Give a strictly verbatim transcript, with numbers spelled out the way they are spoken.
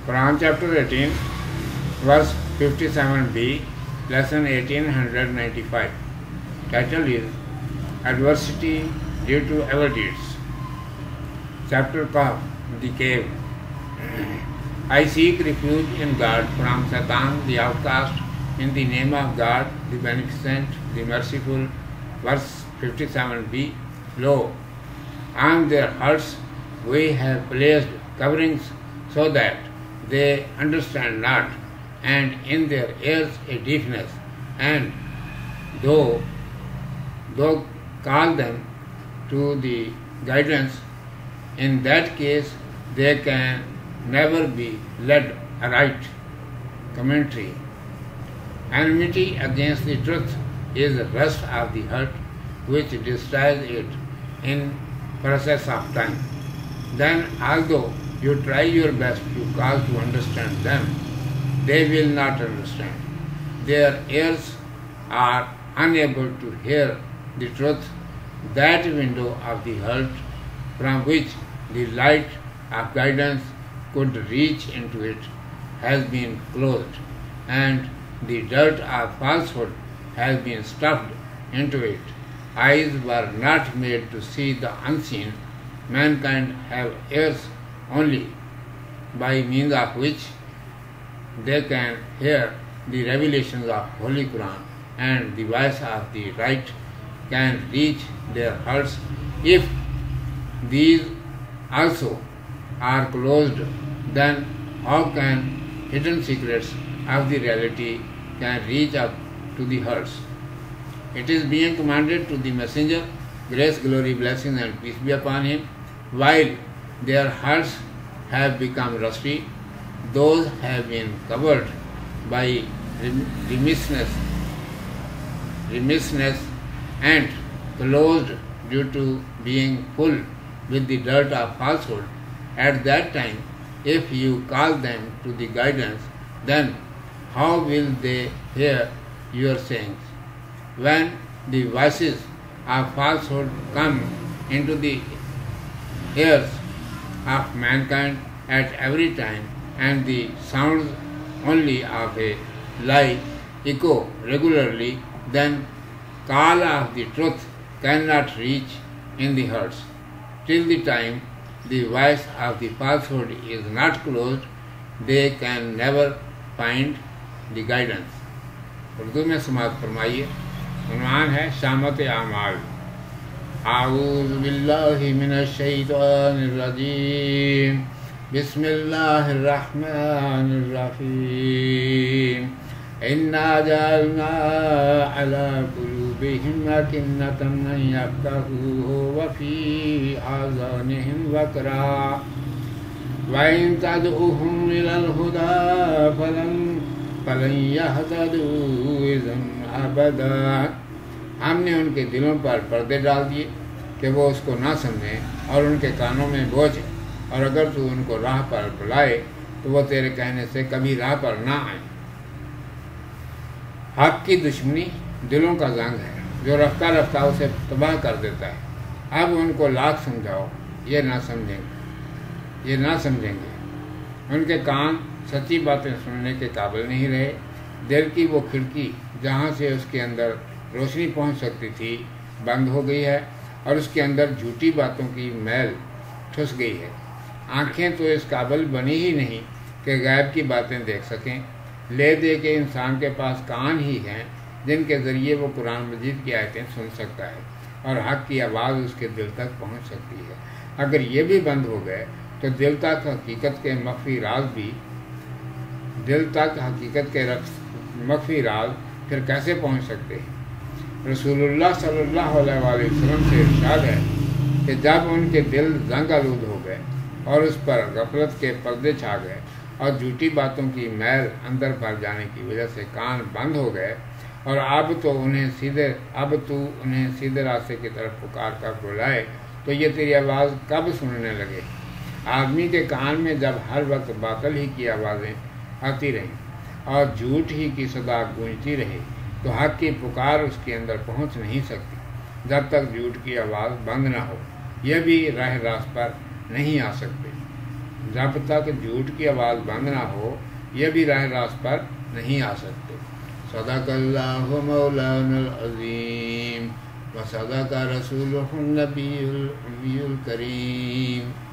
Quran chapter eighteen, verse fifty-seven b, lesson eighteen ninety-five. Title is Adversity Due to Evil Deeds. Chapter Kahf, the Cave. I seek refuge in God from Satan, the outcast, in the name of God, the Beneficent, the Merciful. Verse fifty-seven b. Lo, on their hearts we have placed coverings so that they understand not, and in their ears a deafness, and though though call them to the guidance, in that case they can never be led aright. Commentary. Enmity against the truth is the rust of the heart which destroys it in process of time. Then, although you try your best to cause to understand them, they will not understand. Their ears are unable to hear the truth. That window of the heart from which the light of guidance could reach into it has been closed, and the dirt of falsehood has been stuffed into it. Eyes were not made to see the unseen. Mankind have ears only, by means of which they can hear the revelations of Holy Qur'an, and the voice of the right can reach their hearts. If these also are closed, then how can hidden secrets of the reality can reach up to the hearts? It is being commanded to the messenger, grace, glory, blessings and peace be upon him, while their hearts have become rusty, those have been covered by remissness, remissness and closed due to being full with the dirt of falsehood. At that time, if you call them to the guidance, then how will they hear your sayings? When the voices of falsehood come into the ears of mankind at every time, and the sounds only of a lie echo regularly, then call of the truth cannot reach in the hearts. Till the time the voice of the falsehood is not closed, they can never find the guidance. Urdu में समाप्त फरमाइए। उन्वान है शामत आमाल। आऊज़ु बिल्लाहि minash-Shay-taanir Rajiim। Bis-Millaahir-Rah-maanir-Rahiim। Innaa ja'alnaa alaa quluubihim akinnatan an yafqahuuhu wa fiii aazaanihim waqraa wa in tad'uuhum ilal-Hudaa fa-lany-yahtaduuu izan abadaa। हमने उनके दिलों पर पर्दे डाल दिए कि वो उसको ना समझें, और उनके कानों में बोझ है, और अगर तू उनको राह पर बुलाए तो वो तेरे कहने से कभी राह पर ना आए। हक की दुश्मनी दिलों का जंग है जो रफ्ता रफ्ता उसे तबाह कर देता है। अब उनको लाख समझाओ, ये ना समझेंगे, ये ना समझेंगे। उनके कान सच्ची बातें सुनने के काबिल नहीं रहे। दिल की वो खिड़की जहाँ से उसके अंदर रोशनी पहुँच सकती थी बंद हो गई है, और उसके अंदर झूठी बातों की मैल ठुस गई है। आँखें तो इस काबिल बनी ही नहीं कि गैब की बातें देख सकें। ले दे के इंसान के पास कान ही हैं जिनके ज़रिए वो कुरान मजीद की आयतें सुन सकता है, और हक़ की आवाज़ उसके दिल तक पहुँच सकती है। अगर ये भी बंद हो गए तो दिल तक हकीकत के मख्फी राज भी दिल तक हकीकत के मख्फी राज फिर कैसे पहुँच सकते हैं? रसूलुल्लाह सल्लल्लाहु अलैहि वसल्लम से इरशाद है कि जब उनके दिल जंग आलूद हो गए और उस पर गफलत के पर्दे छा गए और झूठी बातों की मैल अंदर भर जाने की वजह से कान बंद हो गए, और अब तो उन्हें सीधे अब तू उन्हें सीधे रास्ते की तरफ पुकार कर बुलाए तो ये तेरी आवाज़ कब सुनने लगे? आदमी के कान में जब हर वक्त बातिल ही की आवाज़ें आती रहें और झूठ ही की सदा गूंजती रहे तो हक़ की पुकार उसके अंदर पहुंच नहीं सकती जब तक झूठ की आवाज़ बंद ना हो। यह भी राह रास्त पर नहीं आ सकते। جب تک جھوٹ کی آواز بند نہ ہو یہ بھی راہ راست پر نہیں آ سکتے۔ صدق اللہ مولانا العظیم و صدق رسولہ النبی الکریم۔